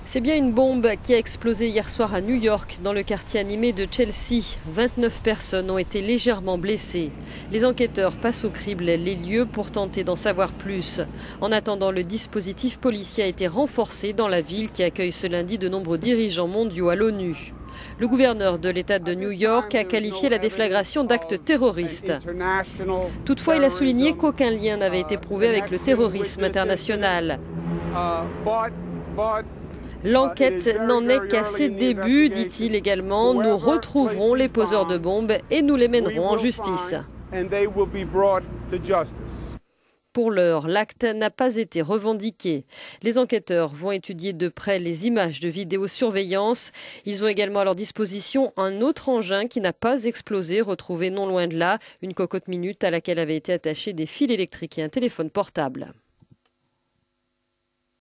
C'est bien une bombe qui a explosé hier soir à New York, dans le quartier animé de Chelsea. 29 personnes ont été légèrement blessées. Les enquêteurs passent au crible les lieux pour tenter d'en savoir plus. En attendant, le dispositif policier a été renforcé dans la ville qui accueille ce lundi de nombreux dirigeants mondiaux à l'ONU. Le gouverneur de l'État de New York a qualifié la déflagration d'acte terroriste. Toutefois, il a souligné qu'aucun lien n'avait été prouvé avec le terrorisme international. L'enquête n'en est qu'à ses débuts, dit-il également. Nous retrouverons les poseurs de bombes et nous les mènerons en justice. Pour l'heure, l'acte n'a pas été revendiqué. Les enquêteurs vont étudier de près les images de vidéosurveillance. Ils ont également à leur disposition un autre engin qui n'a pas explosé, retrouvé non loin de là, une cocotte minute à laquelle avaient été attachés des fils électriques et un téléphone portable.